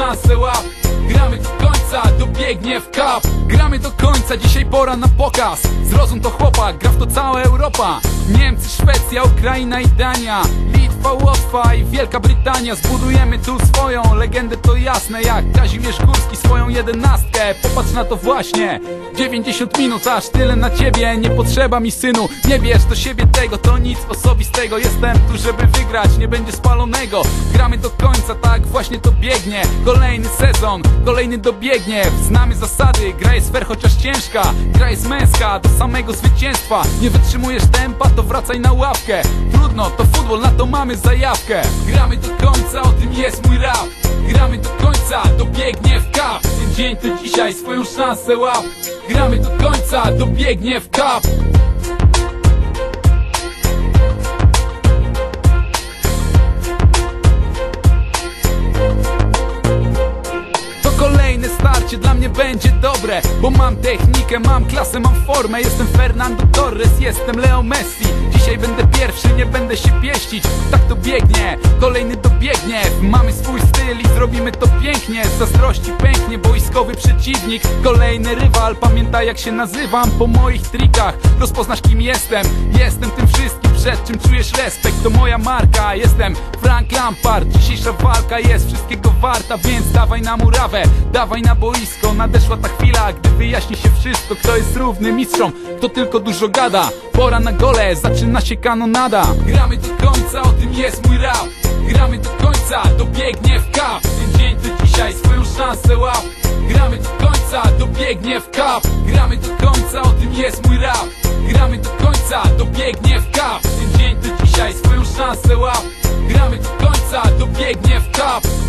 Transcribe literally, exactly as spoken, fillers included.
szansę, łap. Gramy do końca, dobiegnie w kap. Gramy do końca, dzisiaj pora na pokaz. Zrozum to chłopak, gra w to cała Europa. Niemcy, Szwecja, Ukraina i Dania, Litwa, Łotwa i Wielka Brytania. Zbudujemy tu swoją legendę, to jasne, jak Kazimierz Górski swoją jedenastkę. Popatrz na to właśnie, dziewięćdziesiąt minut, aż tyle na ciebie. Nie potrzeba mi, synu, nie bierz do siebie tego, to nic osobistego. Jestem tu, żeby wygrać, nie będzie spalonego. Gramy do końca, tak właśnie to biegnie. Kolejny sezon, kolejny dobiegnie. Znamy zasady, gra jest fair, chociaż ciężka. Gra jest męska, do samego zwycięstwa. Nie wytrzymujesz tempa, to wracaj na ławkę. Trudno, to futbol, na to mamy zajawkę. Gramy do końca, o tym jest mój rap. Gramy do końca, dobiegnie w kap. Ten dzień to dzisiaj, swoją szansę łap. Gramy do końca, dobiegnie w kap. Kolejne starcie dla mnie będzie dobre, bo mam technikę, mam klasę, mam formę. Jestem Fernando Torres, jestem Leo Messi. Dzisiaj będę pierwszy, nie będę się pieścić. Tak to biegnie, kolejny dobiegnie. Mamy swój styl i zrobimy to pięknie. Z zazdrości pęknie boiskowy przeciwnik. Kolejny rywal, pamiętaj jak się nazywam. Po moich trikach rozpoznasz kim jestem. Jestem tym wszystkim, przed czym czujesz respekt. To moja marka, jestem Frank Lampard. Dzisiejsza walka jest wszystkiego warta, więc dawaj na murawę, dawaj na boisko. Nadeszła ta chwila, gdy wyjaśni się wszystko. Kto jest równy mistrzom, kto tylko dużo gada. Pora na gole, zaczyna się kanonada. Gramy do końca, o tym jest mój rap. Gramy do końca, dobiegnie w kap. Ten dzień to dzisiaj, swoją szansę łap. Gramy do końca, dobiegnie w kap. Gramy do końca, o tym jest mój rap. Gramy do końca, dobiegnie w kap. Ten dzień to dzisiaj, swoją szansę łap. Gramy do końca, dobiegnie w kap.